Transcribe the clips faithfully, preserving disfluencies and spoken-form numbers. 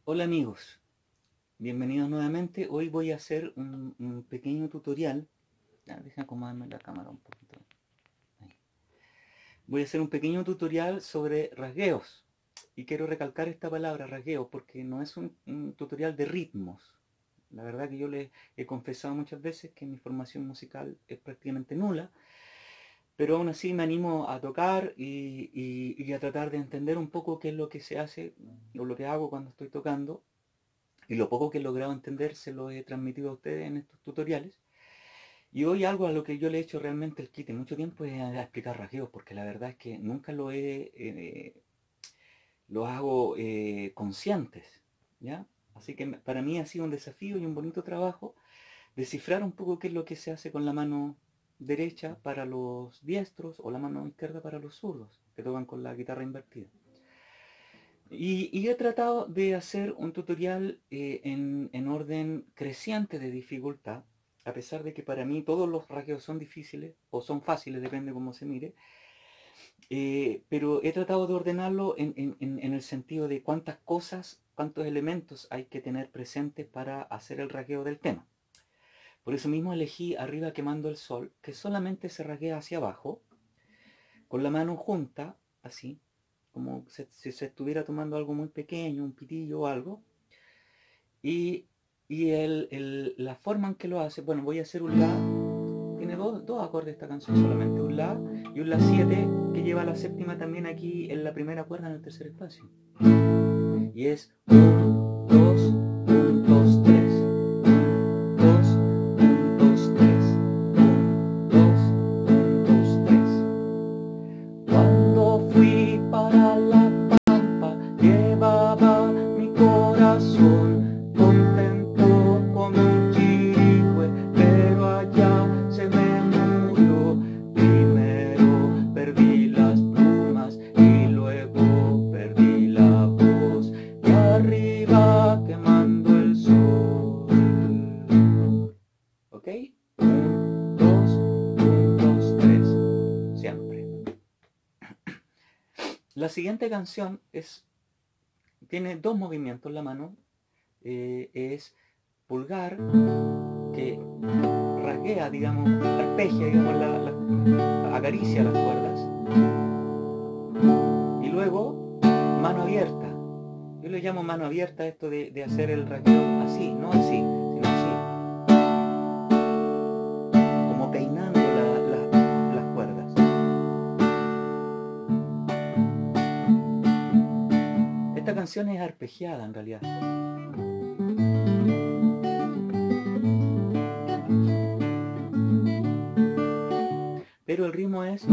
Hola amigos, bienvenidos nuevamente. Hoy voy a hacer un, un pequeño tutorial. Ya, deja acomodarme la cámara un poquito. Ahí. Voy a hacer un pequeño tutorial sobre rasgueos. Y quiero recalcar esta palabra, rasgueo, porque no es un, un tutorial de ritmos. La verdad que yo les he confesado muchas veces que mi formación musical es prácticamente nula, pero aún así me animo a tocar y, y- y a tratar de entender un poco qué es lo que se hace o lo que hago cuando estoy tocando. Y lo poco que he logrado entender se lo he transmitido a ustedes en estos tutoriales. Y hoy algo a lo que yo le he hecho realmente el quite mucho tiempo es a explicar rasgueos, porque la verdad es que nunca lo he, eh, lo hago eh, conscientes, ¿ya? Así que para mí ha sido un desafío y un bonito trabajo descifrar un poco qué es lo que se hace con la mano derecha para los diestros o la mano izquierda para los zurdos, que tocan con la guitarra invertida. Y, y he tratado de hacer un tutorial eh, en, en orden creciente de dificultad, a pesar de que para mí todos los rasgueos son difíciles, o son fáciles, depende cómo se mire, eh, pero he tratado de ordenarlo en, en- en- en el sentido de cuántas cosas, cuántos elementos hay que tener presentes para hacer el rasgueo del tema. Por eso mismo elegí Arriba quemando el sol, que solamente se rasguea hacia abajo, con la mano junta, así, como se- si se estuviera tomando algo muy pequeño, un pitillo o algo. Y, y el, el- la forma en que lo hace, bueno, voy a hacer un La, tiene dos, dos acordes esta canción solamente, un La y un La siete que lleva la séptima también aquí en la primera cuerda en el tercer espacio. Y es uno, dos, uno, dos, tres, uno, dos, uno, dos, tres, uno, dos, uno, dos, tres. Cuando fui para la pampa, llevaba mi corazón contento como un chirigüe, pero allá se me murió. Primero perdí las plumas y luego perdí la voz. Y arriba quemando el sol. ¿Ok? Un, dos, un, dos, tres. Siempre. La siguiente canción es, tiene dos movimientos la mano. Eh, es pulgar, que rasguea, digamos, arpegia, digamos, la, la- acaricia las cuerdas. Y luego, mano abierta. Yo le llamo mano abierta esto de, de hacer el rasgueo así, no así, sino así, como peinando la- la- las cuerdas. Esta canción es arpegiada en realidad. Pero el ritmo es: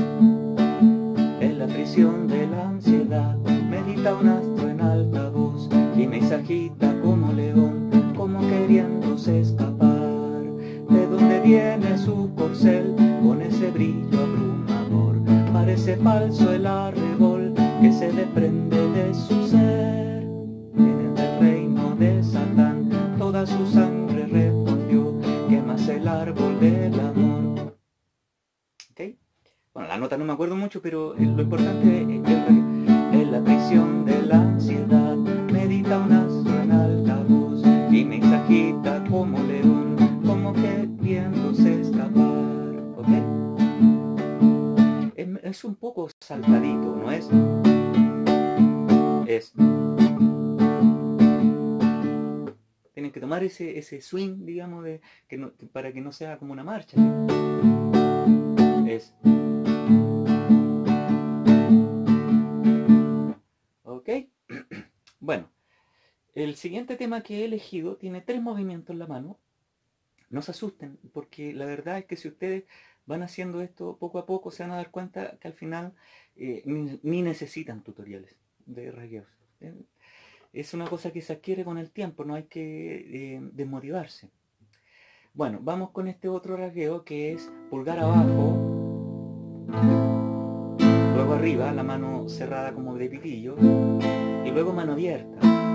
en la prisión de la ansiedad medita un astro en alta voz, gime y se agita como león, como queriéndose escapar. De donde viene su corcel con ese brillo abrumador, parece falso el arrebol que se desprende de su ser. Viene del reino de Satán, toda su sangre revolvió, quemas el árbol del amor. ¿Ok? Bueno, la nota no me acuerdo mucho, pero lo importante es que en la prisión de la ansiedad medita un astro en alta voz y me agita como león, como queriéndose escapar. ¿Ok? Es, es un poco saltadito, ¿no es? Es. Tienen que tomar ese, ese swing, digamos, de, que no, para que no sea como una marcha. ¿Sí? Es. ¿Ok? Bueno, el siguiente tema que he elegido tiene tres movimientos en la mano. No se asusten, porque la verdad es que si ustedes van haciendo esto poco a poco, se van a dar cuenta que al final eh, ni, ni necesitan tutoriales de rasgueos. Eh, Es una cosa que se adquiere con el tiempo, no hay que eh, desmotivarse. Bueno, vamos con este otro rasgueo que es pulgar abajo, luego arriba, la mano cerrada como de pitillo, y luego mano abierta.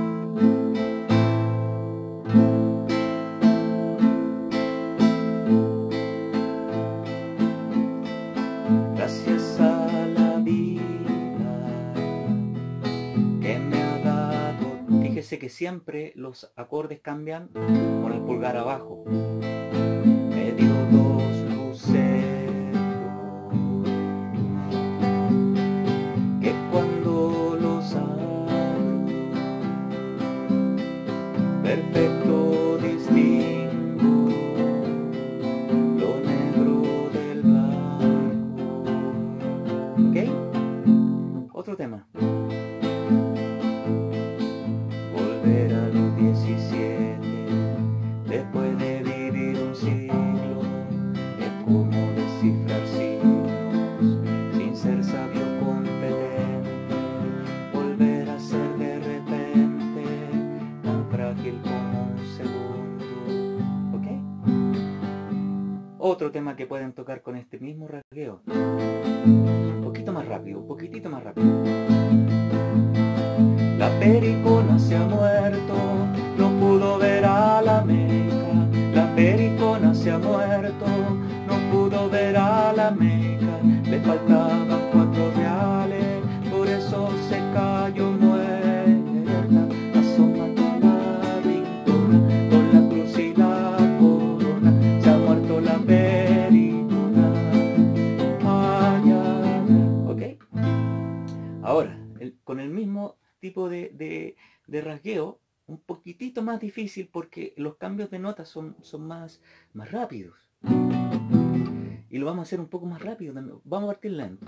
Gracias a la vida que me ha dado fíjese que siempre los acordes cambian con el pulgar abajo. Me dio dos luceros que cuando los abro, perfecto distingo lo negro del blanco. ¿Ok? Otro tema. Volver a los diecisiete, después de vivir un siglo, es como descifrar signos, sin ser sabio competente, volver a ser de repente, tan frágil como un segundo. ¿Ok? Otro tema que pueden tocar con este mismo rasgueo. Un poquito más rápido, un poquitito más rápido. La pericona se ha muerto, no pudo ver a la Meca. La pericona se ha muerto, no pudo ver a la Meca. Le faltaban cuatro reales, por eso se cayó muerta. Asómate a la victoria, con la cruz y la corona. Se ha muerto la pericona. Ay, ay, ay. ¿Ok? Ahora, el, con el mismo tipo de, de, de rasgueo, un poquitito más difícil porque los cambios de notas son, son más, más rápidos. Y lo vamos a hacer un poco más rápido también. Vamos a partir lento.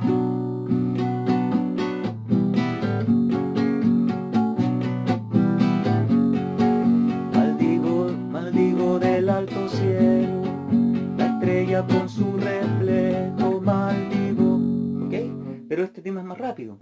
Maldigo, maldigo del alto cielo, la estrella con su reflejo, maldigo. ¿Ok? Pero este tema es más rápido.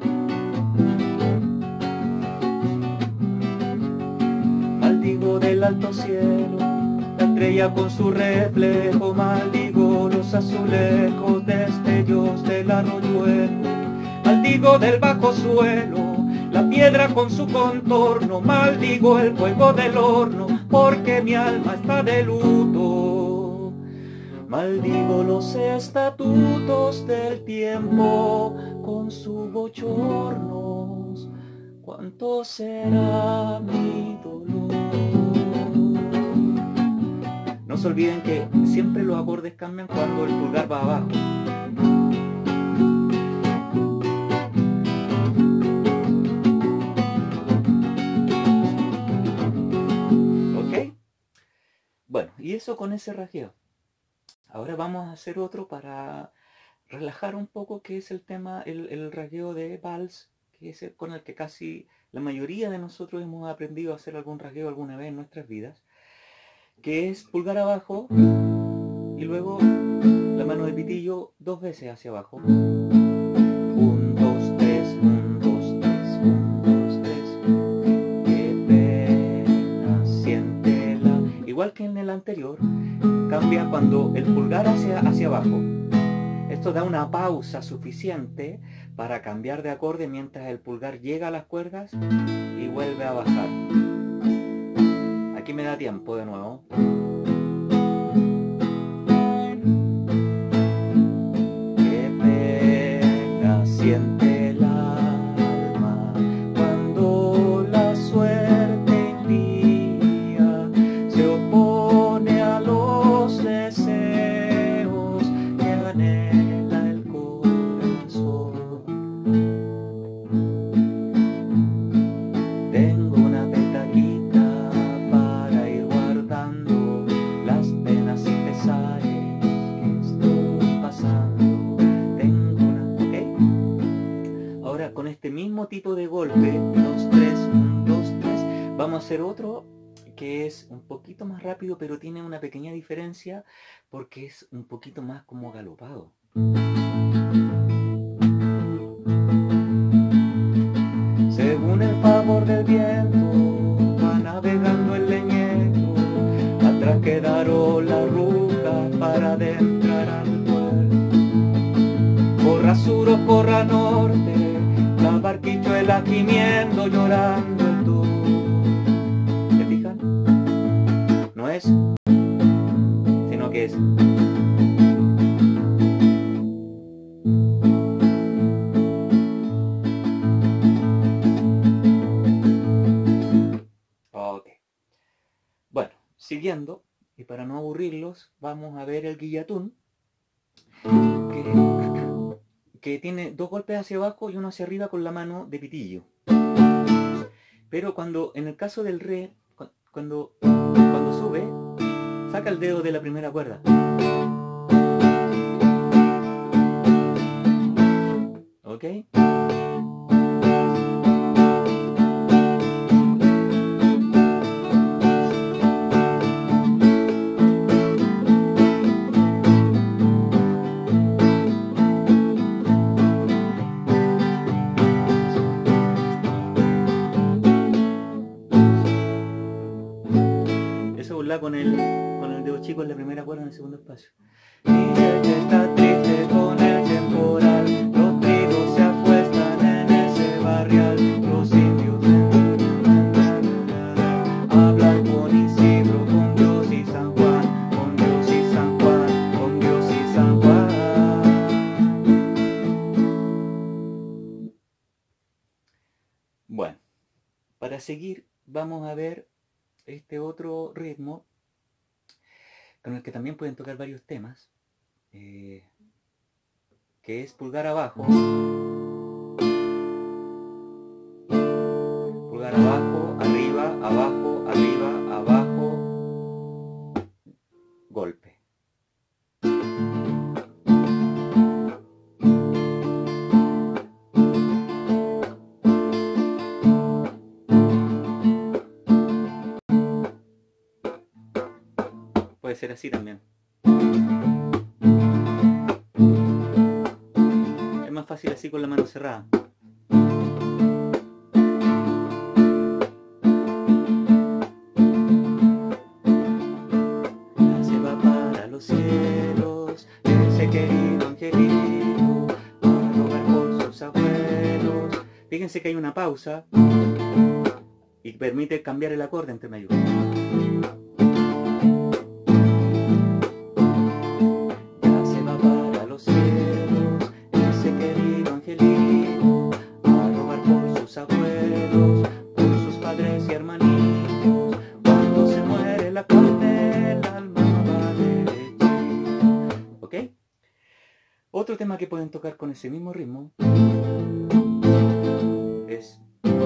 Maldigo del alto cielo, la estrella con su reflejo, maldigo los azulejos destellos del arroyuelo, maldigo del bajo suelo, la piedra con su contorno, maldigo el fuego del horno, porque mi alma está de luto. Maldigo los estatutos del tiempo con sus bochornos, ¿cuánto será mi dolor? No se olviden que siempre los acordes cambian cuando el pulgar va abajo. ¿Ok? Bueno, y eso con ese rasgueo. Ahora vamos a hacer otro para relajar un poco, que es el tema, el, el rasgueo de vals, que es el con el que casi la mayoría de nosotros hemos aprendido a hacer algún rasgueo alguna vez en nuestras vidas, que es pulgar abajo y luego la mano de pitillo dos veces hacia abajo. Un, dos, tres, un, dos, tres, un, dos, tres. Qué pena, siéntela. Igual que en el anterior, cambia cuando el pulgar hacia, hacia abajo. Esto da una pausa suficiente para cambiar de acorde mientras el pulgar llega a las cuerdas y vuelve a bajar. Aquí me da tiempo de nuevo. Qué pena siente el alma cuando la suerte impía se opone a los deseos que anhela el corazón. Tengo una petaquita para ir guardando las penas y pesares que estoy pasando. Tengo una, ¿ok? Ahora con este mismo tipo de golpe, dos, tres, un, dos, tres, vamos a hacer otro que es un poquito más rápido, pero tiene una pequeña diferencia porque es un poquito más como galopado. Según el favor del viento va navegando el leñero, atrás quedaron las rucas para adentrar al puerto. Corra sur o corra norte, la barquichuela gimiendo, llorando el tur. ¿Se fijan? No es, sino que es. siguiendo, y para no aburrirlos, vamos a ver el guillatún, que, que tiene dos golpes hacia abajo y uno hacia arriba con la mano de pitillo. Pero cuando, en el caso del re, cuando, cuando sube, saca el dedo de la primera cuerda. ¿Ok? Eso es la con el, con el dedo chico en la primera cuerda en el segundo espacio. Ella está triste con el temporal, los trigos se acuestan en ese barrial, los indios hablan con Isidro, con Dios y San Juan, con Dios y San Juan, con Dios y San Juan. Bueno, para seguir vamos a ver este otro ritmo con el que también pueden tocar varios temas, eh, que es pulgar abajo, pulgar abajo, arriba, abajo, arriba, abajo, golpe. Puede ser así también. Es más fácil así con la mano cerrada. Ya se va para los cielos ese querido angelito a rogar por sus abuelos. Fíjense que hay una pausa y permite cambiar el acorde entre medio. Abuelos, por sus padres y hermanitos, cuando se muere la carne, el alma va derechito. ¿Ok? Otro tema que pueden tocar con ese mismo ritmo es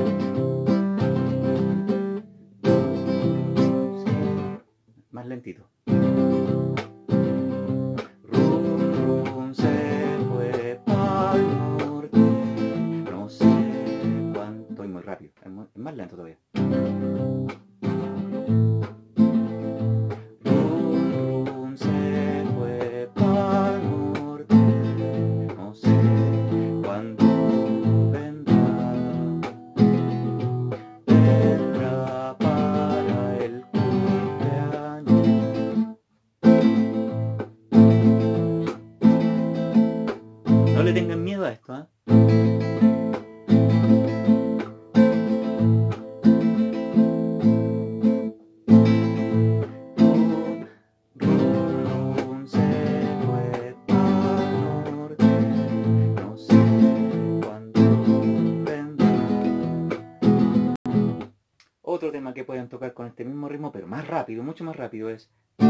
más lentito. Rum, rum, se fue pa'l norte, no sé. Estoy muy rápido, es, muy, es más lento todavía. Rum, rum, se fue pa'l norte, no sé cuándo vendrá. Vendrá para el cumpleaños. No le tengan miedo a esto, ¿eh? Otro tema que pueden tocar con este mismo ritmo, pero más rápido, mucho más rápido, es yo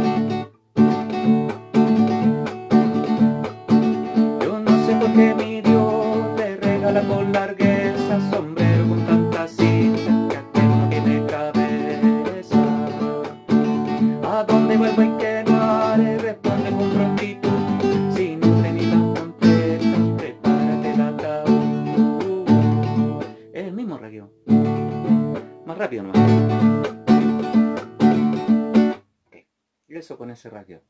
no sé por qué mi Dios le regala con largueza sombrero con tantas cintas que aquel que me cabeza. ¿A dónde vuelvo y qué no haré? Responde con prontitud, si no te ni las contestas, prepárate el ataúd. Es el mismo raqueo, más rápido nomás. Okay. Y eso con ese raqueo.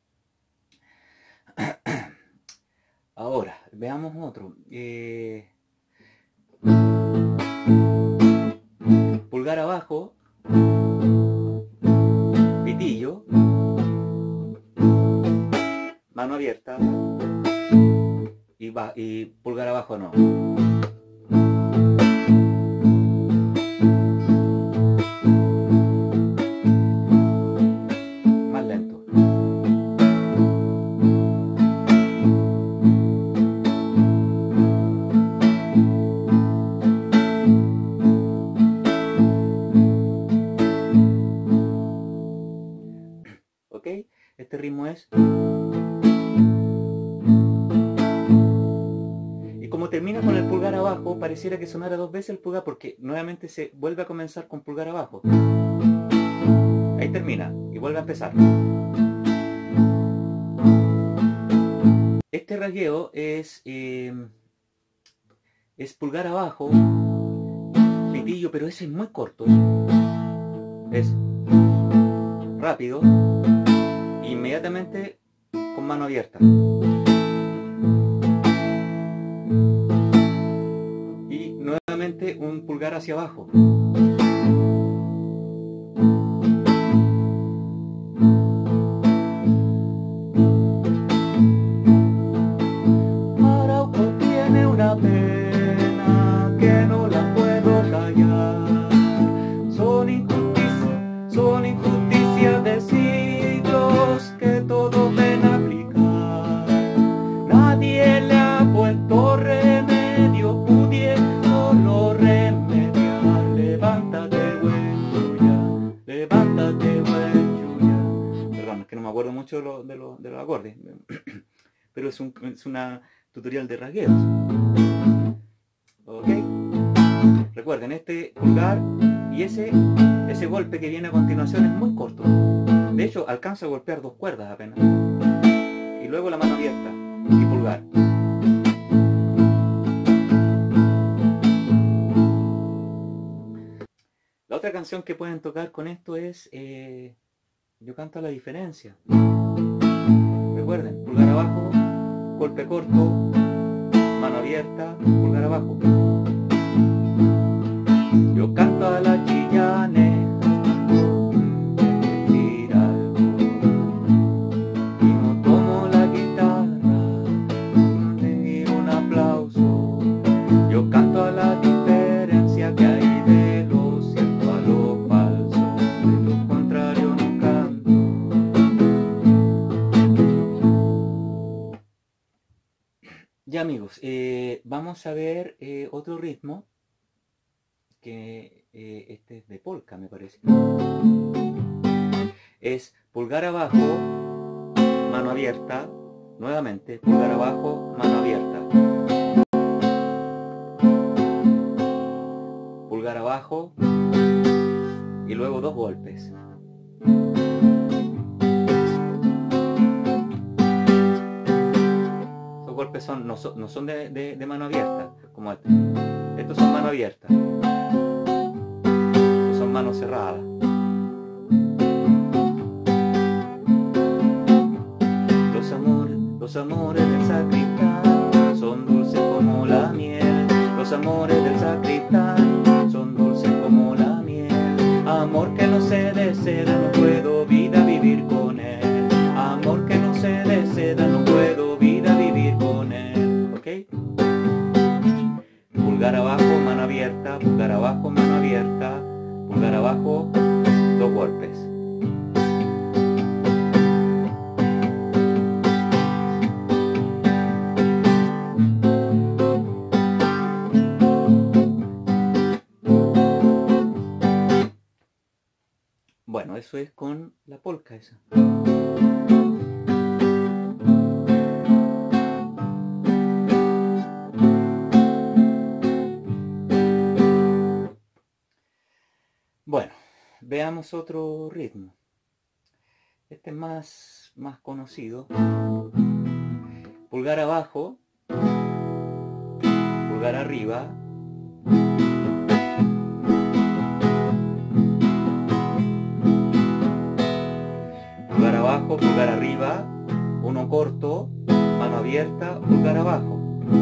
Ahora, veamos otro. Eh, pulgar abajo, pitillo, mano abierta y, va, y pulgar abajo no. Más lento. ritmo es... Y como termina con el pulgar abajo, pareciera que sonara dos veces el pulgar, porque nuevamente se vuelve a comenzar con pulgar abajo. Ahí termina y vuelve a empezar. Este rasgueo es, eh, es pulgar abajo, pitillo, pero ese es muy corto. Es rápido, inmediatamente con mano abierta. Y nuevamente un pulgar hacia abajo. Arauco tiene una pena que no la puedo callar. Son injusticias, son injusticias de siglos que todos ven aplicar. Nadie le ha puesto remedio, pudiéndolo remediar. Levántate, buen Yuya, levántate, buen Yuya. Perdón, es que no me acuerdo mucho de, lo, de, lo, de los acordes, pero es, un, es una tutorial de rasgueos. Ok, recuerden, este pulgar y ese, ese golpe que viene a continuación es muy corto. De hecho, alcanza a golpear dos cuerdas apenas. Y luego la mano abierta y pulgar. La otra canción que pueden tocar con esto es eh, Yo canto la diferencia. Recuerden, pulgar abajo, golpe corto, mano abierta, pulgar abajo. Yo canto a la chillaneja, decir algo, y no tomo la guitarra, pedir un aplauso. Yo canto a la diferencia que hay de lo cierto a lo falso, de lo contrario no canto. Ya amigos, eh, vamos a ver eh, otro ritmo, que eh, este es de polka me parece. Es pulgar abajo, mano abierta, nuevamente, pulgar abajo, mano abierta. Pulgar abajo y luego dos golpes. Esos golpes son, no, son, no son de, de, de mano abierta, como este. Estos son mano abierta. Estos son mano cerrada. Los amores, los amores del sacristán son dulces como la miel. Los amores del sacristán son dulces como la miel. Amor que no se deseda, no puedo vida vivir con él. Amor que no se deseda, no puedo vida vivir con él. ¿Ok? Pulgar abajo, mano abierta, pulgar abajo, mano abierta, pulgar abajo, dos golpes. Bueno, eso es con la polka esa. Bueno, veamos otro ritmo. Este es más, más conocido. Pulgar abajo, pulgar arriba, pulgar abajo, pulgar arriba, uno corto, mano abierta, pulgar abajo.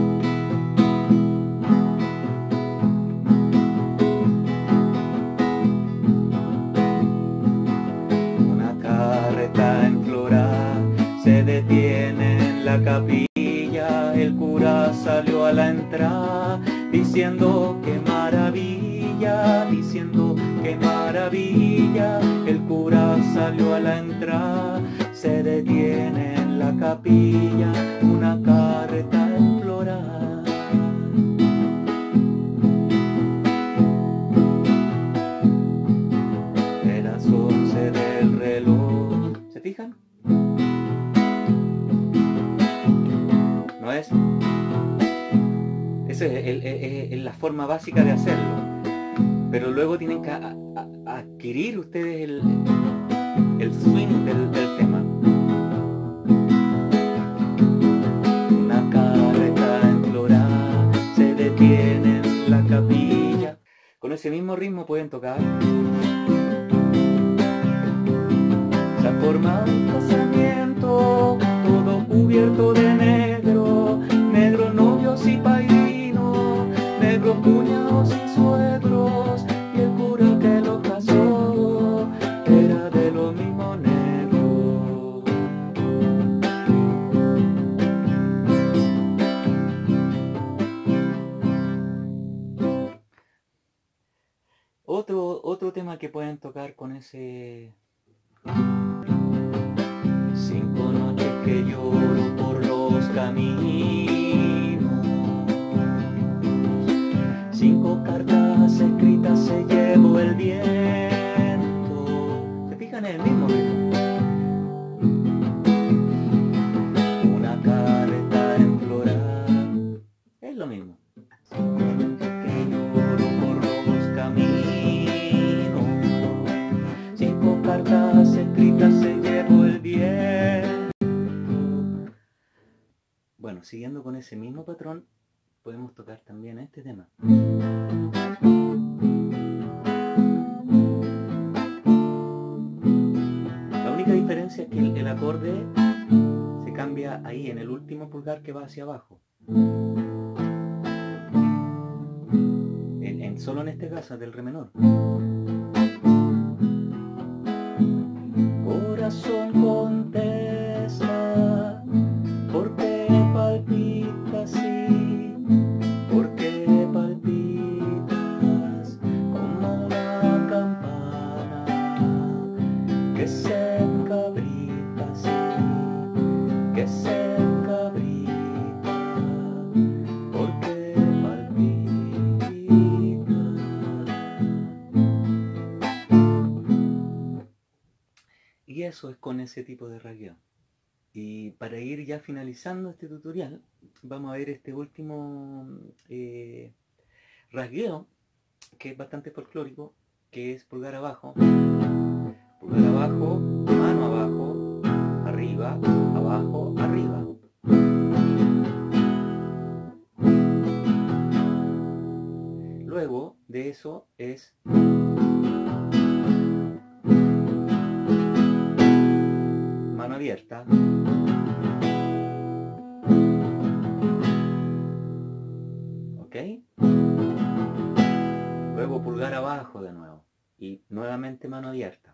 Se detiene en la capilla, el cura salió a la entrada, diciendo que maravilla, diciendo que maravilla, el cura salió a la entrada, se detiene en la capilla, una carreta implorada. De las once del reloj, ¿se fijan? Esa es, el- es- es la forma básica de hacerlo. Pero luego tienen que a- a- adquirir ustedes el, el swing del, del tema. Una carreta enflorada se detiene en la capilla. Con ese mismo ritmo pueden tocar. Se forma un casamiento, todo cubierto de negro, negros novios y padrinos, negros cuñados y suegros, y el cura que los casó era de los mismos negros. Otro, otro tema que pueden tocar con ese... Cinco noches que lloro por los caminos, cinco cartas escritas se llevó el viento. ¿Se fijan en el mismo ritmo? Una carta enflorada, es lo mismo. Cinco noches que lloro por los caminos, cinco cartas escritas se llevó el viento. Bueno, siguiendo con ese mismo patrón, podemos tocar también este tema. La única diferencia es que el, el acorde se cambia ahí, en el último pulgar que va hacia abajo. En, en, solo en este caso, del re menor. Corazón contesta, ¿por qué palpita así? ¿Por qué palpitas como una campana que se encabrita así, que se encabrita? ¿Por qué palpita? Y eso es con ese tipo de rasgueo. Y para ir ya finalizando este tutorial, vamos a ver este último eh, rasgueo, que es bastante folclórico, que es pulgar abajo, pulgar abajo, mano abajo, arriba, abajo, arriba. Luego de eso es mano abierta, ¿ok? Luego pulgar abajo de nuevo y nuevamente mano abierta.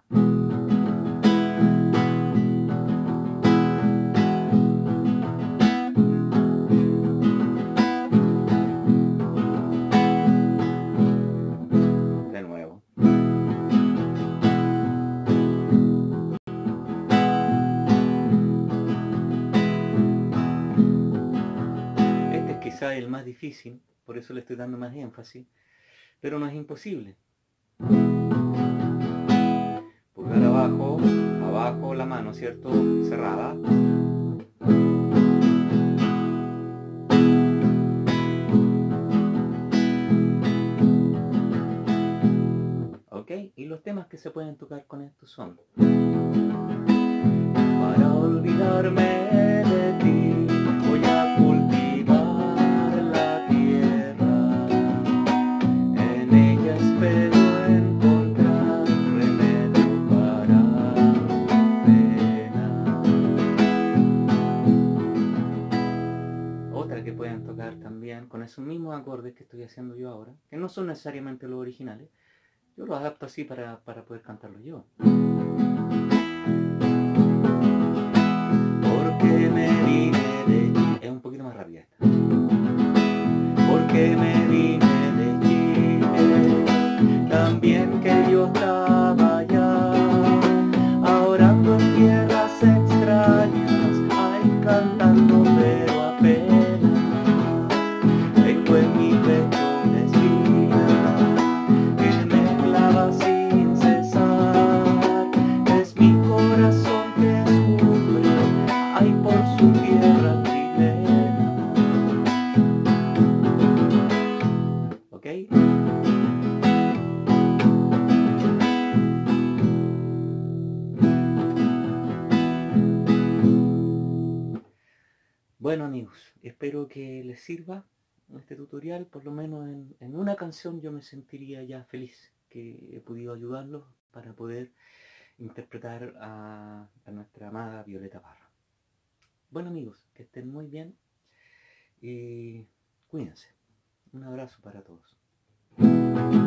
De nuevo. Este es quizá el más difícil, por eso le estoy dando más énfasis, pero no es imposible. Pulgar abajo, abajo la mano, ¿cierto? Cerrada. ¿Ok? Y los temas que se pueden tocar con esto son: para olvidarme de ti, voy a cultivar la tierra, en ella espero encontrar remedio para mi pena. Otra que pueden tocar también con esos mismos acordes que estoy haciendo yo ahora, que no son necesariamente los originales, yo los adapto así para, para poder cantarlos yo. Porque me vine de Chile, es un poquito más rápida esta. Porque me vine de Chile, también que yo estaba allá, orando en tierras extrañas, ay, cantando pero apenas. Tengo en mi pecho una espina que me clava sin cesar, es mi corazón que sufre, ay, por su tierra chilena. Bueno amigos, espero que les sirva este tutorial, por lo menos en, en una canción yo me sentiría ya feliz que he podido ayudarlos para poder interpretar a, a nuestra amada Violeta Parra. Bueno amigos, que estén muy bien y cuídense. Un abrazo para todos.